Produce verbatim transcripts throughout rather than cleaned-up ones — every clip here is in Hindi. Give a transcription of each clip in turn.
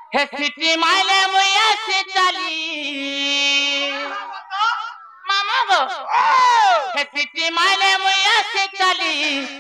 हे सिटी माइले मुया से चली मामा गो हे सिटी माइले मुया से चली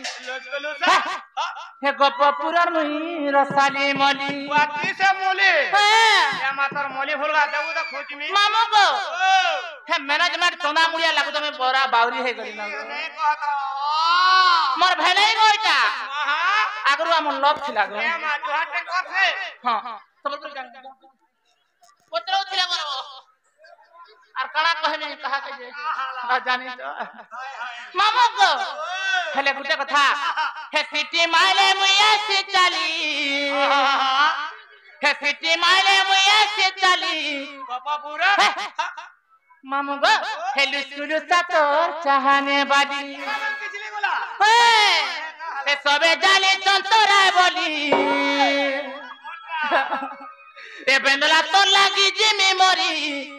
हे गोपपुरर मुई रसाली मली वाती से मोली या मातर मोली भूलगा देबो तो खोज में मामा गो हे मैनेजमेंट चंदा मुड़िया लागो तो मैं बड़ा बावरी हे गली ना नहीं कहता मोर भेले गोइटा आगरु हम लव थिला गो ए मा जुहाटे कथे हां सबल जान पत्रो थिला गो আর কানা কহবে কাহা কে যে না জানি তো মামা গো হেলে গুটে কথা হে সিটি মাইলে মুয়া সে চালি হে সিটি মাইলে মুয়া সে চালি गोपपुरा মামা গো হেলু সুলু সাতর চাহানে বাদি पिछले बोला হে সবে জানি চন্তরায় বলি এ বেন্দলা তো লাগি জিমি মরি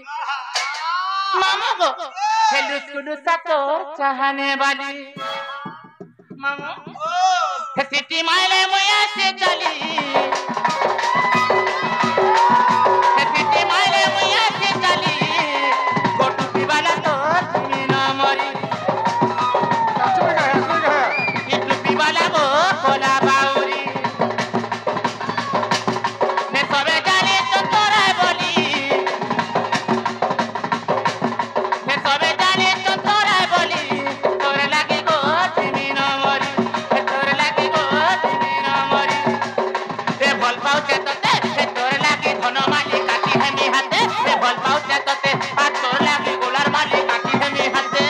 मामा गो हेलु सुलु सातोर चाहने वाली मामा हे सिटी माइले मुया से चली हे सिटी माइले मुया से चली गोटू पिवाला तो मीना मरी गोटू पिवाला वो कोला बाउरी ने सबे जाने तो तोरा बोली सबे जाने तो तोरा बोली तोरे लागे गो तिमी न मरी तोरे लागे गो तिमी न मरी ए भल पाउते तते तोरे लागे धन माली काटी हेमी हाते ए भल पाउते तते आ तोरे लागे गोलार माली काटी हेमी हाते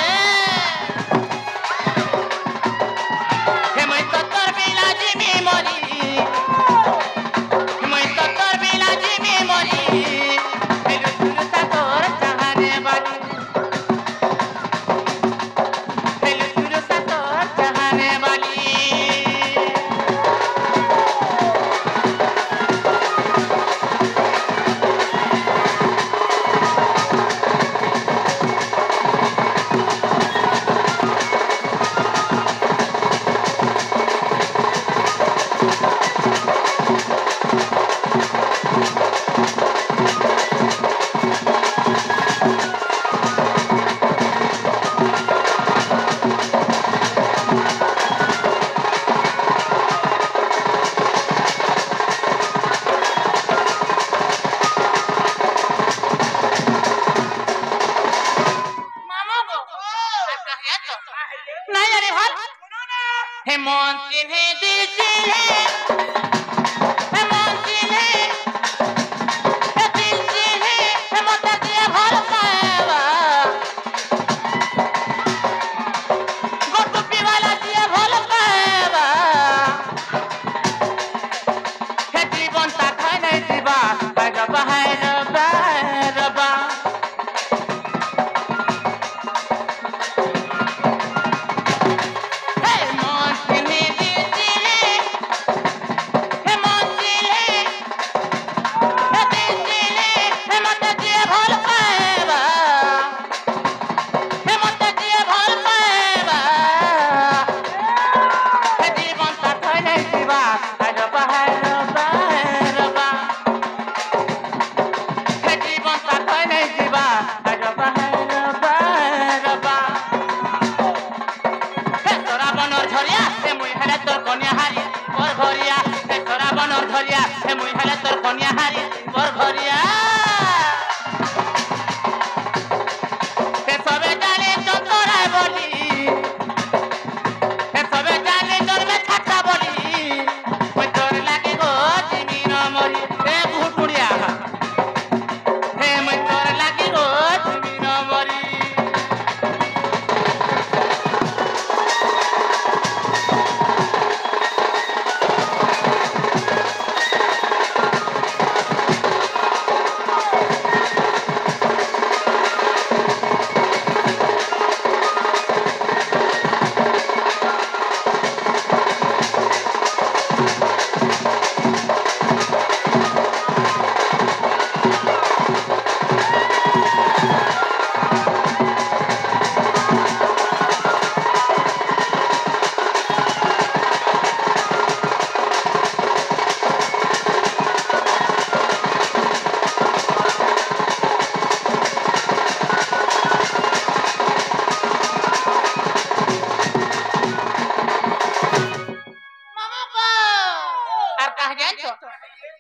हे मैं तो तोर बिना जिमी मरी मैं तो तोर बिना जिमी मरी हेलु सुलु सा तोर चाहने वाली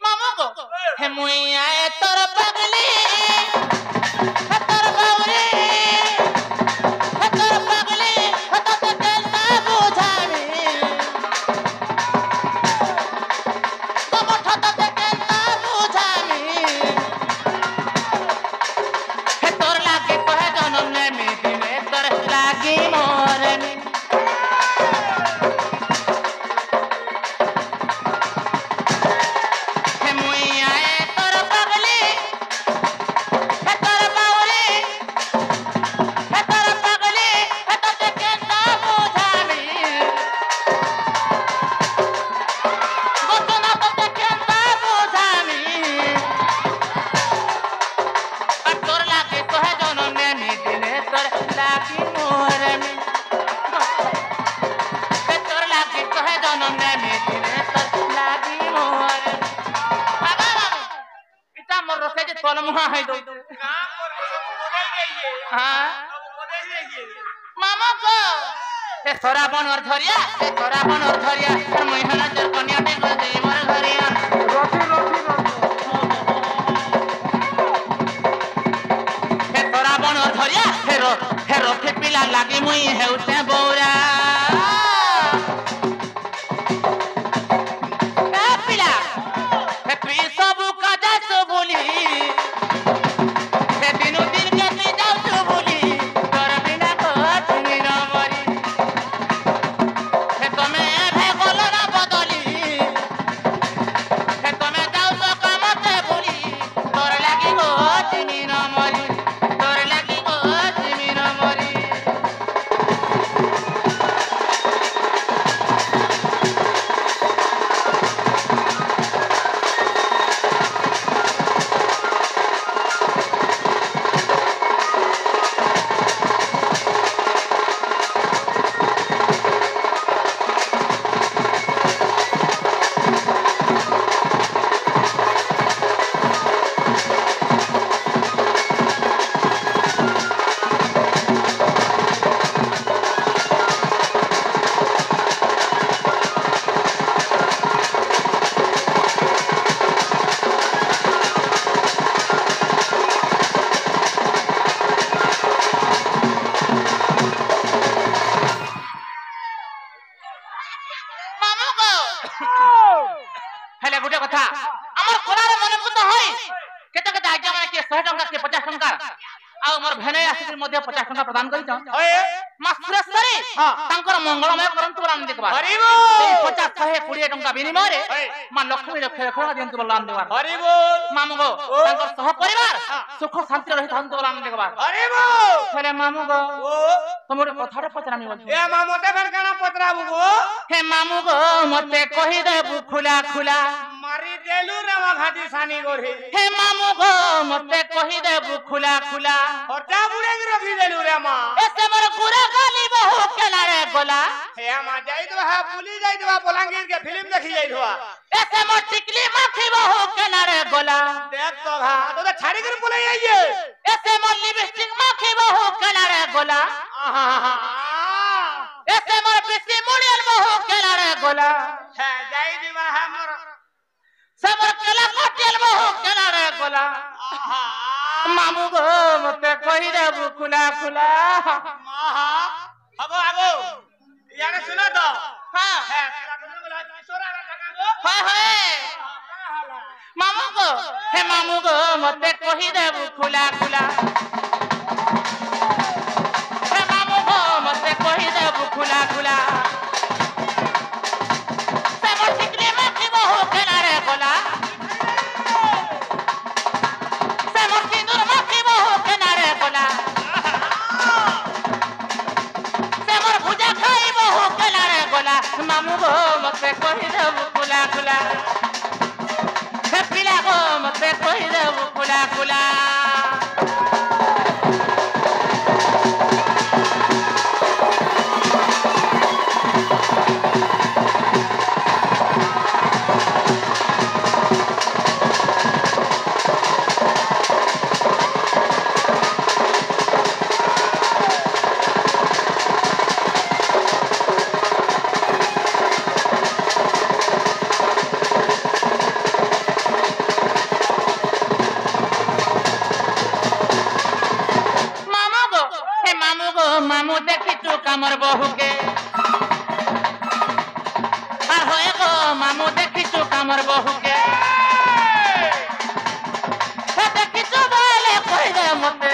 मामू को हे मुइया ए तोर पगली हे तोर बावरी हे तोर पगली हे तो ते केलता बुझावी तो मोठा तो ते केलता बुझावी हे तोर लागे कहे जन्म ने मिटी में तोर लागी मोरनी मुहा है दो हाँ मामा को ए थोड़ा बन और झरिया ए थोड़ा बन और झरिया और महिला जर कन्या दे गो दे मोर घरिया रोटी रोटी ए थोड़ा बन और झरिया हे रो हे रोटी पिला लागी मुई हेउते बौरा ए पिला ए पी सब का जस बोली हेले गुटे कथा हमर कोलारे मने बुता होई केते केते आज्ञा माने के सौ टका के पचास टका आ हमर भेने आसी मध्ये पचास टका प्रदान करि छ ओए मा सुरेश्वरी हां तांकर मंगलमय करंतु राम देखबा हरि बोल ए पचास सौ बीस टका बिनिमय रे मा लक्ष्मी रखे रखा देंतु बलराम देखबा हरि बोल मामू गो तांकर सह परिवार सुख शांति रहि थांतु बलराम देखबा हरि बोल हेले मामू गो तमरे कथा रे पचरामी बोल ए मामू ते फेर काना पचराबू गो हे मामू गो मते कहि देबू खुला खुला मारी देलु रे मा घाटी सानी गोरे हे मामू गो मते कहि देबू खुला खुला हटा बुड़े के रखी देलु रे मा एसे मोर पूरा गाली बहु केला रे गोला हे मा जाई दो हा पुली जाई दो बलांगीर के फिल्म देखी जाई दो एसे मोर टिकली माखी बहु केला रे गोला देख तो भा तो तो छाड़ी कर बोले आइए एसे मोर लिपस्टिक माखी बहु केला रे गोला आहा एसे मोर बिस्सी मुड़ियल बहु केला रे गोला है जाई दी मा हमर समर केला कोटियल बहु केला रे गोला आहा मामू गो मते कहि देबू खुला खुला माहा हगो आगो याने सुनो तो हां है किशोरा रे टका गो हाय हाय मामू गो हे मामू गो मते कहि देबू खुला खुला हे मामू गो मते कहि देबू खुला खुला से मोर टिकली माखी बहु केला रे गोला मामू गो मते कहि देबू खुला खुला हे पिला गो मते कहि देबू खुला खुला मोर बहू के আর হয়ে গো মামু দেখিছু কামর বহুকে হে দেখিছু বলে কই দে মতে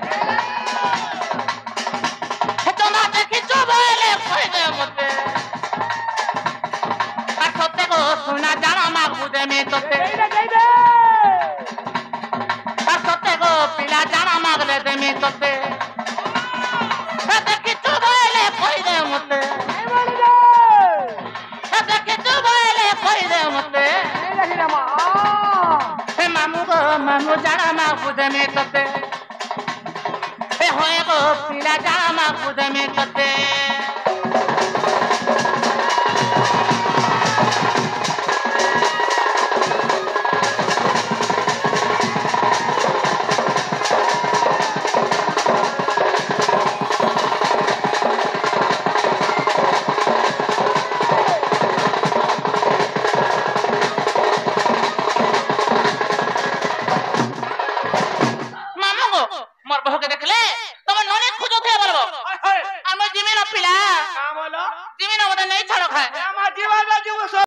হে তোমরা দেখিছু বলে কই দে মতে আর সতে গো সোনা জানা মাগ বুঝে মে তোতে আর সতে গো পিলা জানা মাগলে দে মে তোতে হে দেখিছু বলে কই দে মতে মামু গো মামু জানা মা বুঝে মে তোতে এ হয়ে গো পিলা জানা মা বুঝে মে তোতে मोर बहू के देखले